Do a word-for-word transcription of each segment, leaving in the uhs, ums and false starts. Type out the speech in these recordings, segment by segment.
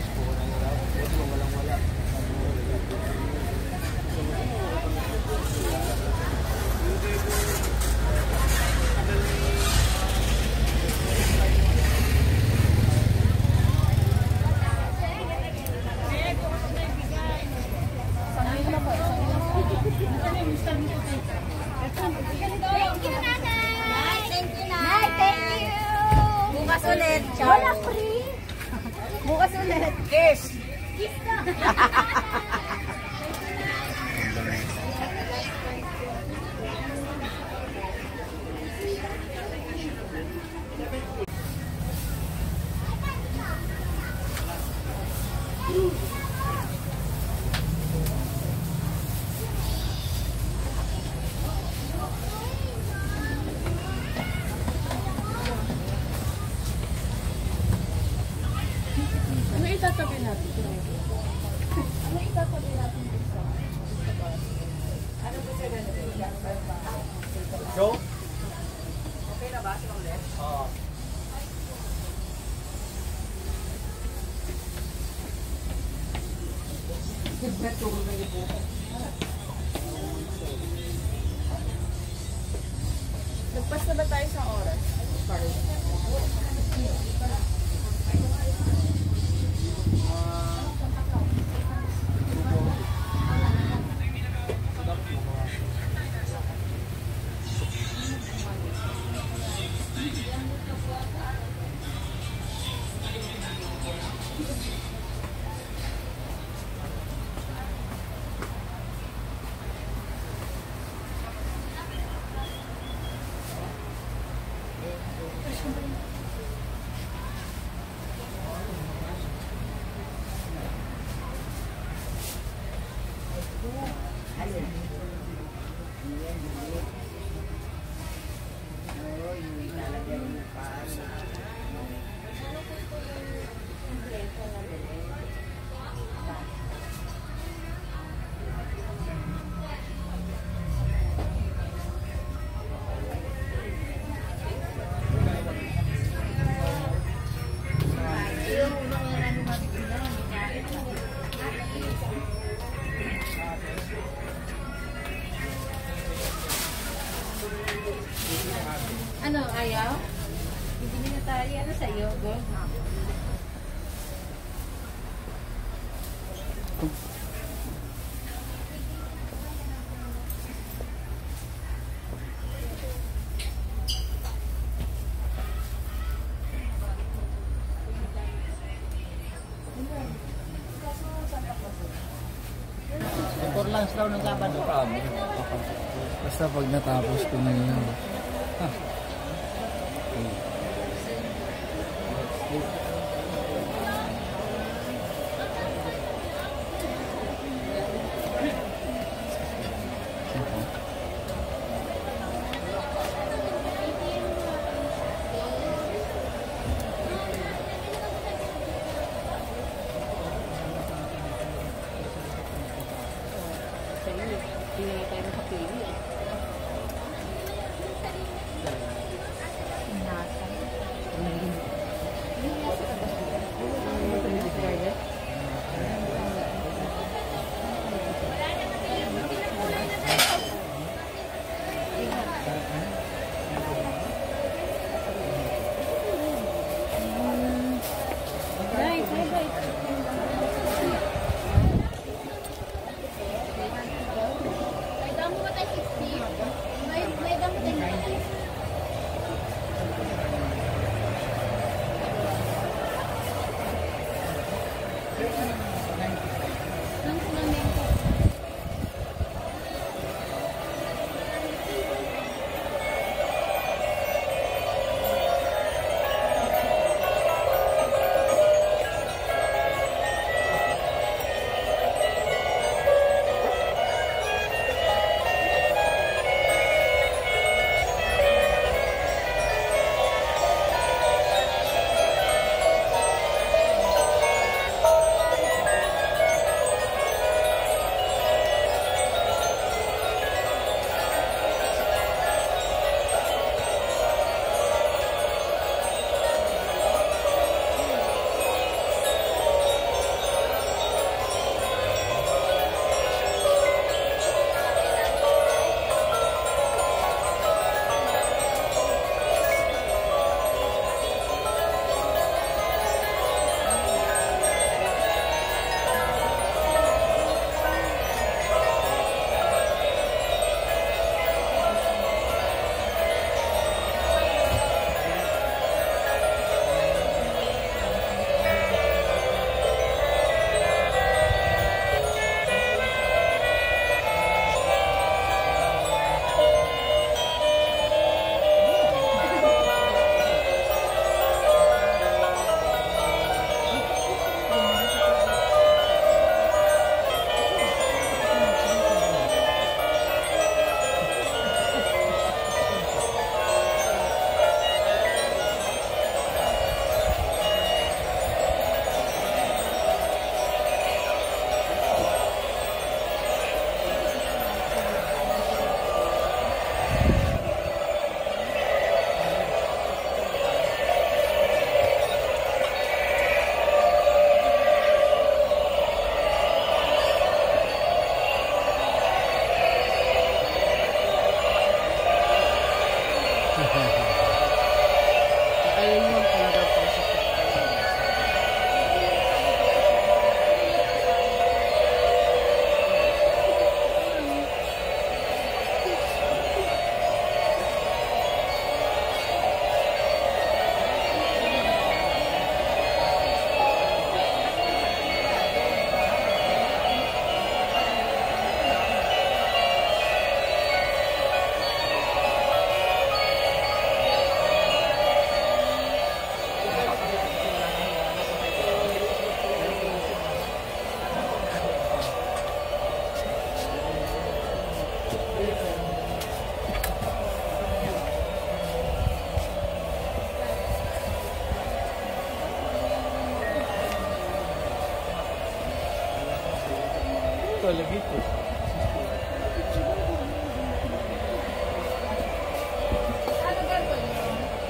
Bukas ulit. Wala free. Bukas ulit. Kiss. Kiss ka. Itatabi natin. Ano itatabi natin dito? Ano ba siya ganun? Joe? Okay na ba? Sinong left? Oo. Nagpas na ba tayo sa oras? Ano, ayaw? Bibili na tayo. Ano sa'yo? Go. Decor lunch daw ng Sabado. Basta pag natapos ko na yun. Ha? Hindi na tayo nakapili. Saka yun yung talaga po sa lagi ito. Ano gagawin mo?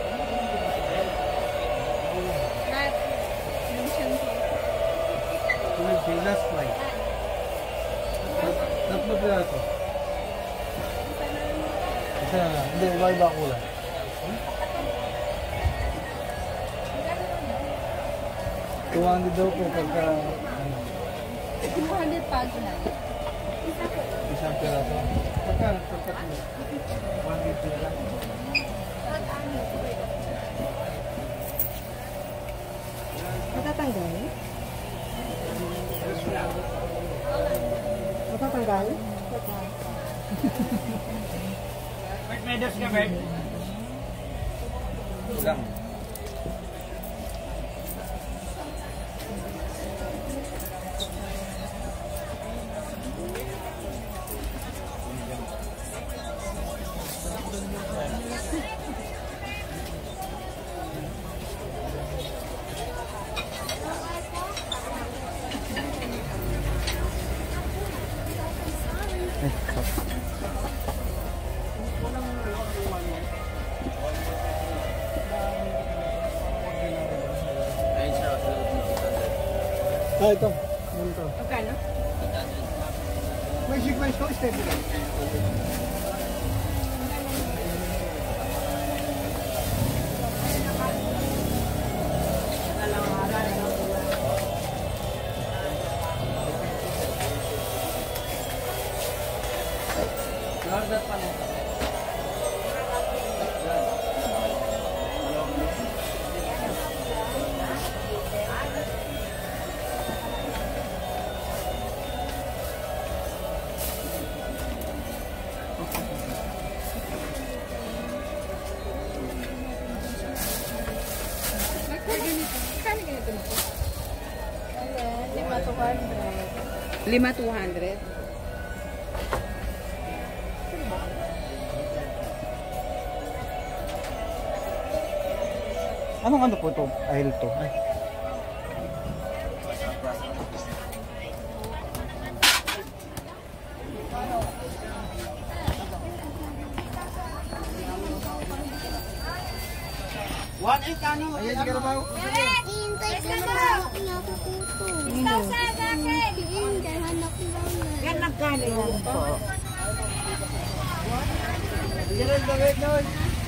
Lahat. Mention ko. Last flight. Tatlo pala ito. Isa na. Hindi, iba-iba kulay. two hundred daw po pagka ano. two hundred pag na. Isang piraso. Pagka tatlo. one fifty lang. Matatanggal? Matatanggal? May medals ka, Bert? Ilang. Ah, ito. Yan ito. Magkano? May sequence ko, stable lang. Order pa na. lima two hundred. Anong ano po ito? Aisle to? Ay. One eight ano? Ayan, sige na ba? Hintay ka na. Ikaw sa akin. Hintay, hanap mo na. Yan nagkano yan po. Yan ang gawin nun.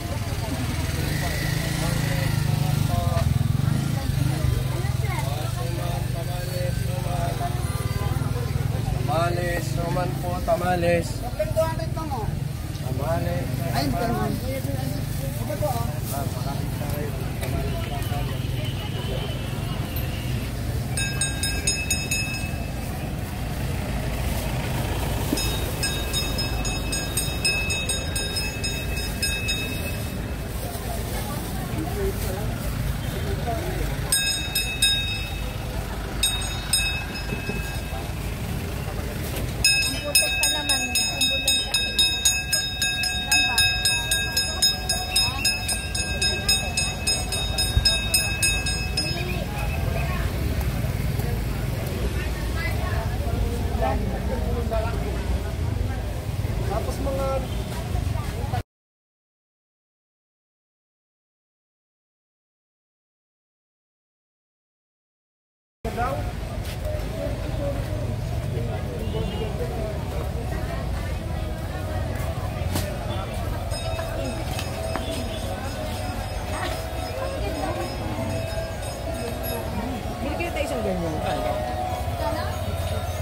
Tamales naman po, tamales. Tamales. Ay, tamales. Ah, pakakita kayo. Tamales lang tayo. Ang putok pa naman.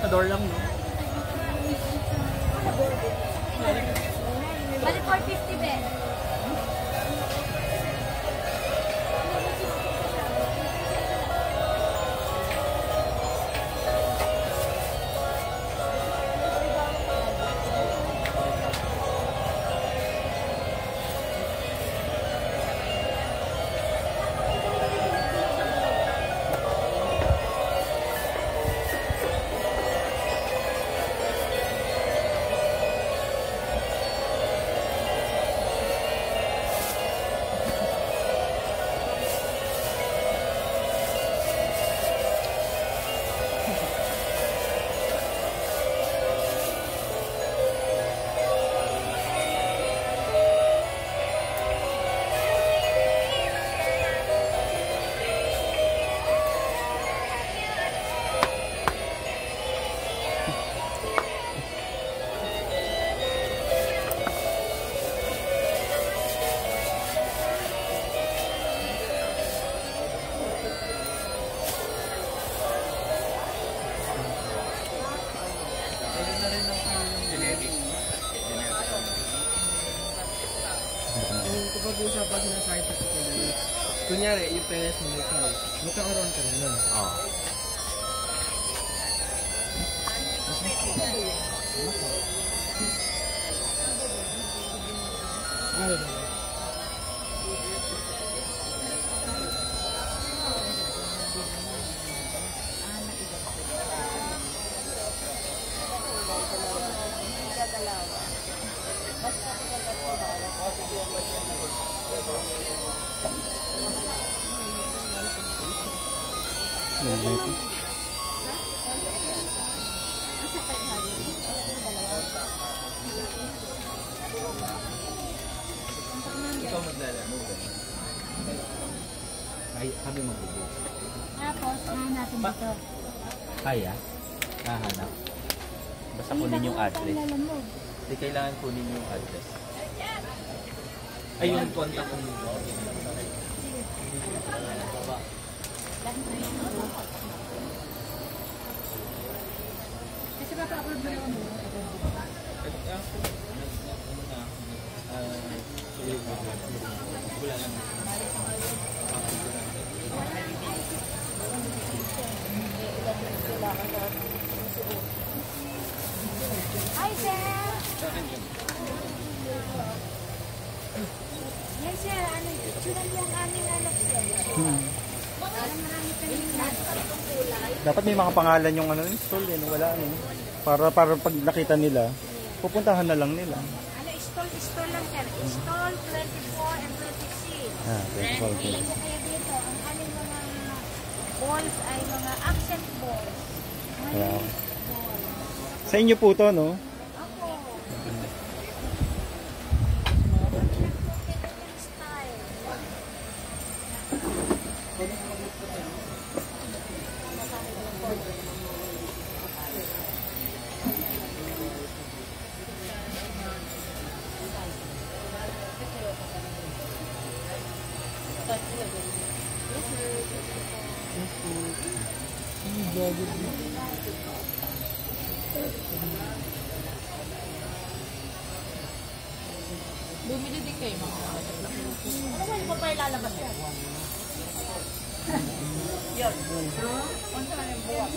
Door lang, no? Bali four fifty be. Kapag-usapan sila sa ito ko na kunyari, yung peles mo ikaw, magkakaroon ka rin nun. Oo. Ikaw maglalaro. Ay, kami magbubuo. Tapos, hahanapin dito. Kaya? Hahanap. Basta kunin yung address. Hindi kailangan kunin yung address. Ay, yung contact ko nito. Kasi papa-upload mo naman mo. Wala lang. Hi, sir! Yes, sir. Ano, itsura niyo ang aming anak, sir. Hmm. Parang marami kayong kulay. Dapat may mga pangalan yung ano, stall eh. Wala ano. Para, para pag nakita nila, pupuntahan na lang nila. Ano, stall, stall lang, sir. Stall twenty-four and twenty-six. Ah, twenty-four. Kaya dito, ang aming mga balls ay mga accent balls. Kaya, Balls. sa inyo po to, no? Ako. Style. Bumili din kayo mga kapatid. Ano ba yung pa ilalabas yan? Yun. Kung saan yung buwak?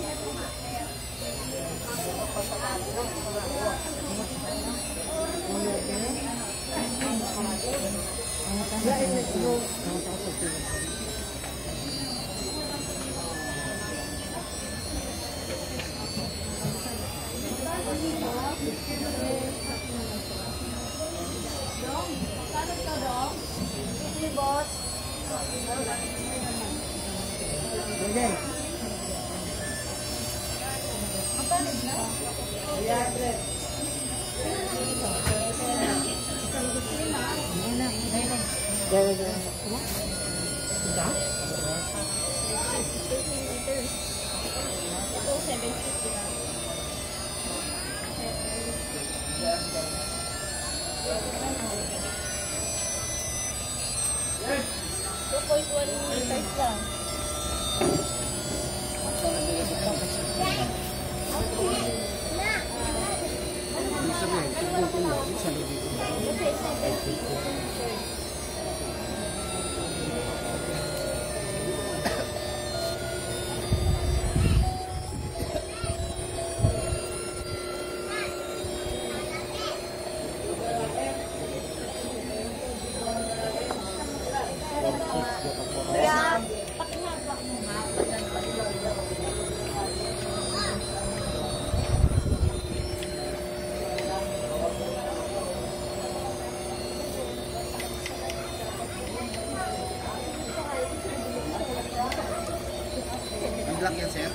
two point one meters lang. Black yan, sir.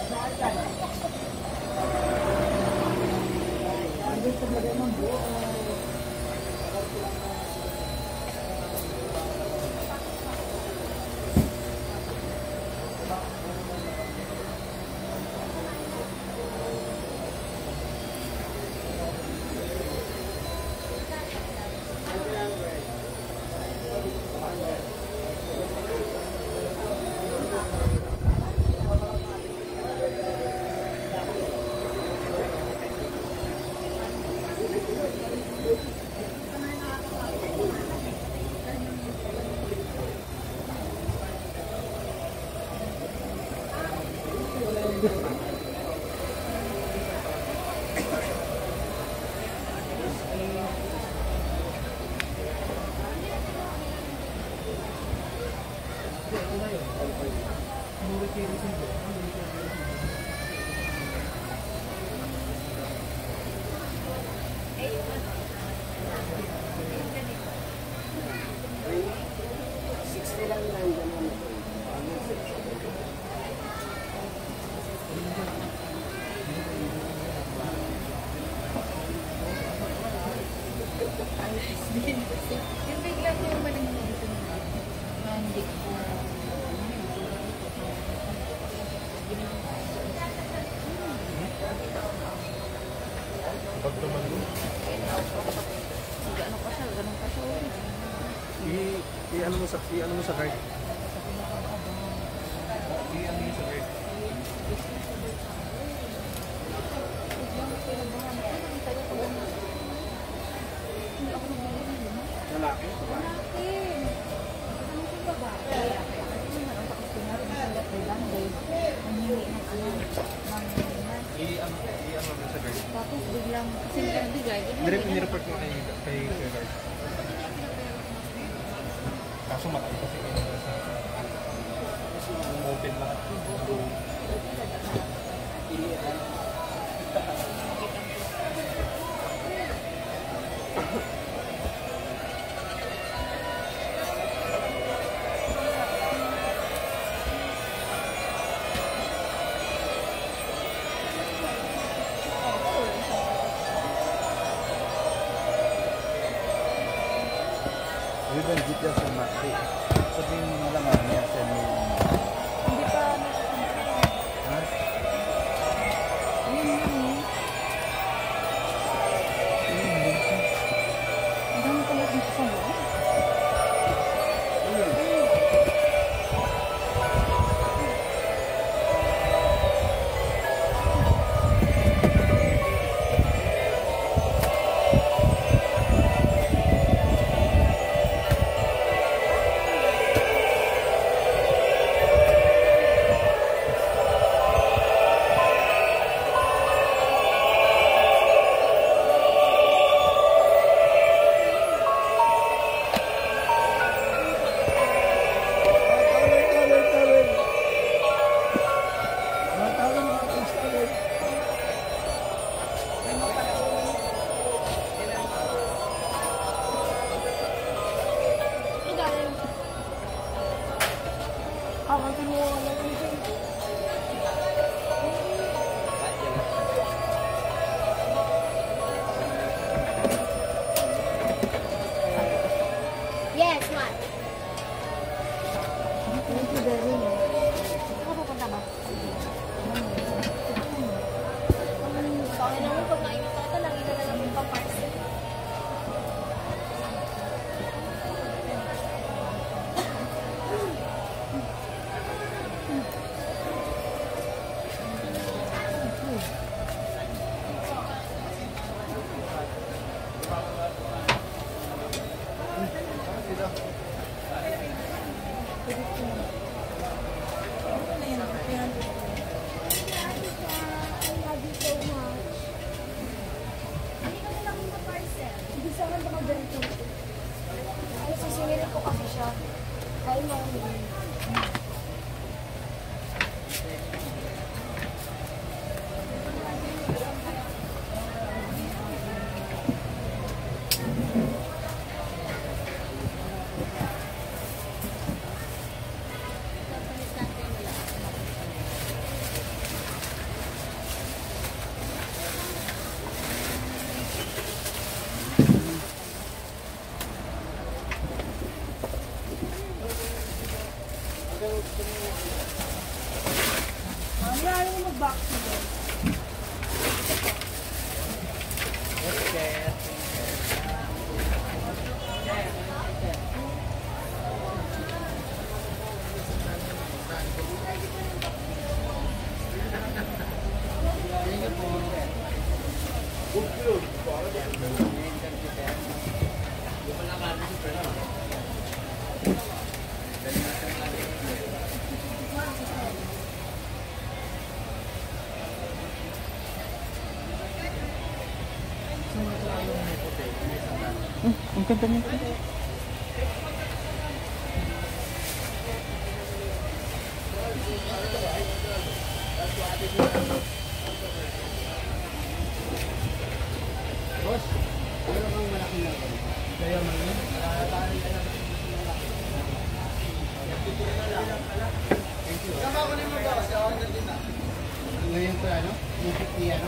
Yung bigla ko yung maling dito na hindi ko. Pag naman doon. Gano'n pa siya, gano'n pa siya. I- I-ano mo sa, i-ano mo sa card. I-ano yun sa card. Lalaki? I-ano i-ano mo sa card. Tapos biglang, kasi biglang bigay. Nireport mo kay kay card. Kaso matay kasi kayo sa open lahat. Banjit yan sa mati. Sabihin mo na lang ano yan sa inyo. Hindi pa, Ha? yun yun eh. Ang dami pala dito sa loob. Yes, what? Thank you very much. Saan pupunta ba? Sorry naman pag naingat ako, lagi na lang yung pa-parcel. Sisingilin ko kasi siya. Kaya mo Ang ganda nito. Boss, meron kang malaking laban. Kaya man yun. Thank you. Kama ko na mo ba? Kasi ako din na. Ngayon ko ano? Yung fifty ano?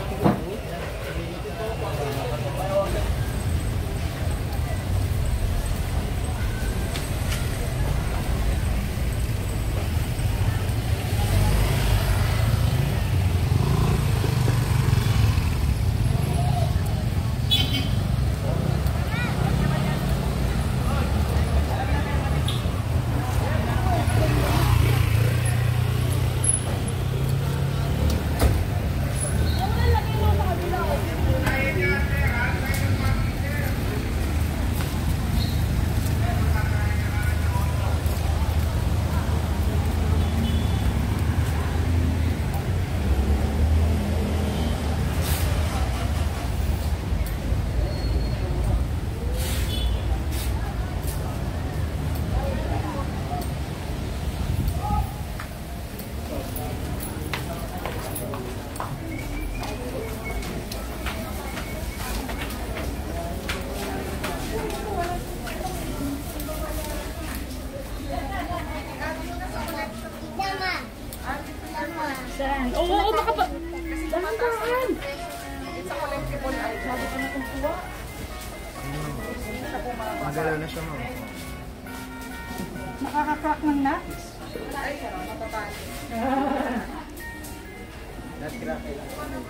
Saan? Oo, oo, makapa... Dahan-dahan! Sa collectible ay sabi ko na kung kuha. Magalaw na siya mo. Nakaka-crack ng nuts? Ay, matabali. Nat-crack lang.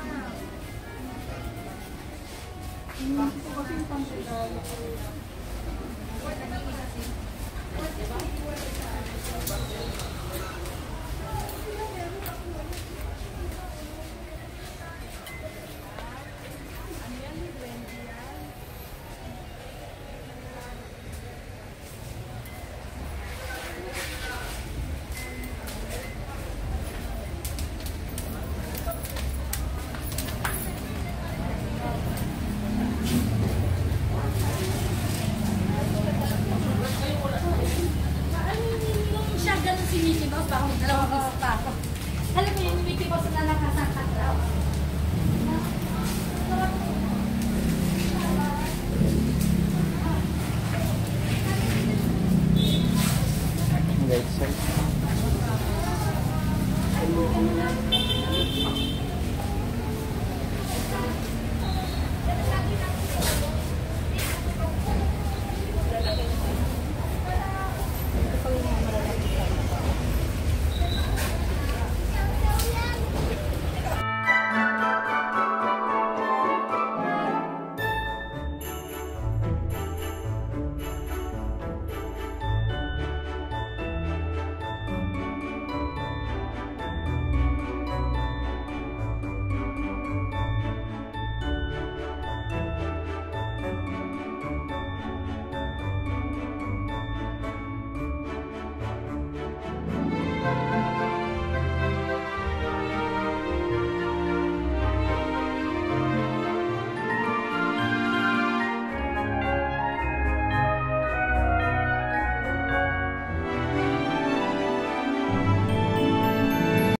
Alam mo yun, Mickey Mouse na nakasangkat daw. Right side.